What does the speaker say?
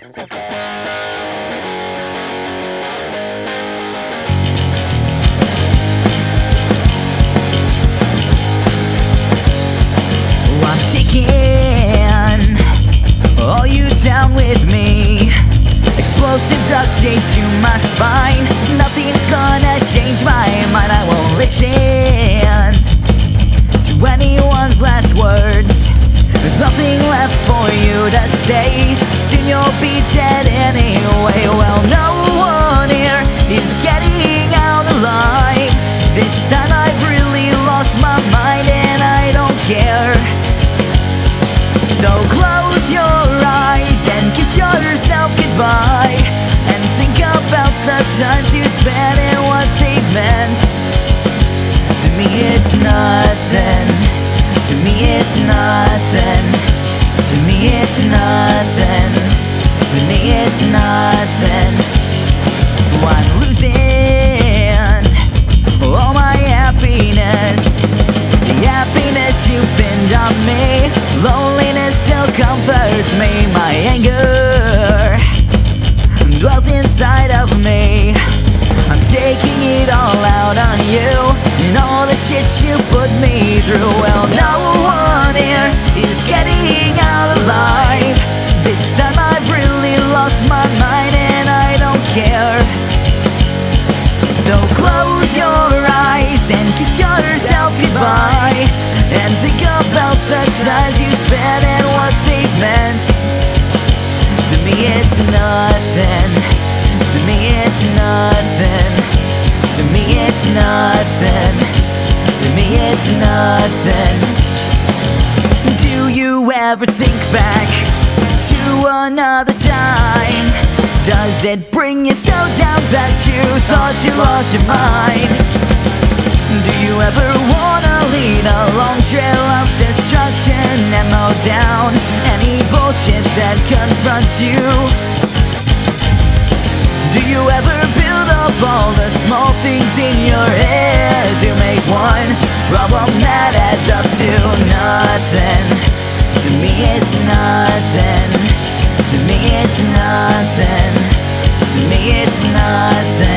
I'm taking all you down with me. Explosive duct tape to my spine. Nothing's gonna change my mind. I won't listen to anyone's last words. There's nothing left for you to say. Soon you'll be dead anyway. Well, no one here is getting out alive. This time I've really lost my mind and I don't care. So close your eyes and kiss yourself goodbye, and think about the times you spent and what they've meant. To me it's nothing. To me it's nothing. To me it's nothing. To me it's nothing. I'm losing all my happiness. The happiness you pinned on me. Loneliness still comforts me. My anger dwells inside of me. I'm taking it all out on you and all the shit you put me through. Well, no one here is getting out alive. This time I've really lost my mind and I don't care. So close your eyes and kiss yourself goodbye, and think about the times you spent and what they've meant. To me it's nothing. To me it's nothing. To me it's nothing. To me it's nothing. Do you ever think back to another time? Does it bring you so down that you thought you lost your mind? Do you ever wanna lead a long trail of destruction and mow down any bullshit that confronts you? Do you ever build up all the small things in your head to make one problem that adds up to nothing? To me it's nothing. To me it's nothing. To me it's nothing.